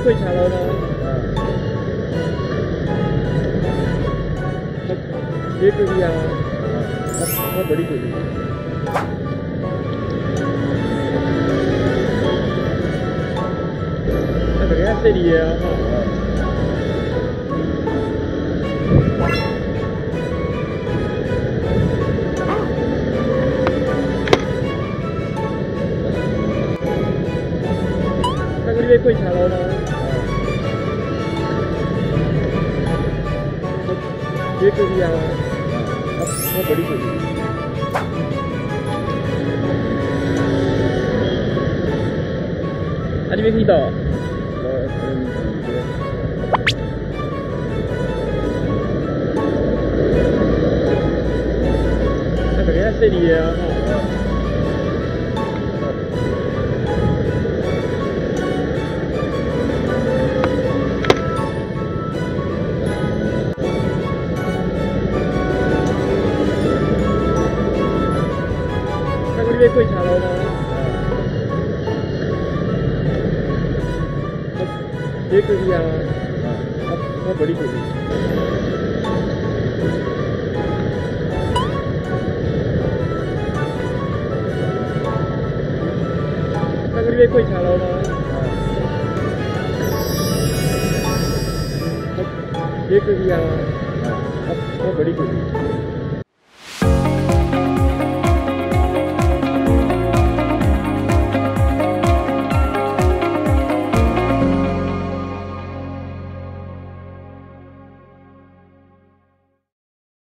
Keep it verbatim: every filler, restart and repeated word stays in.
कोई छाला ना ये टूटी आ बहुत बड़ी टूटी ऐसे नहीं है कोई छाला ना ये टूटी आ बहुत बड़ी टूटी 아니 왜 기다 perché è seria वे कोई छाला ना ये टूटी आ बहुत बड़ी टूटी वे कोई छाला ना ये टूटी आ बहुत बड़ी टूटी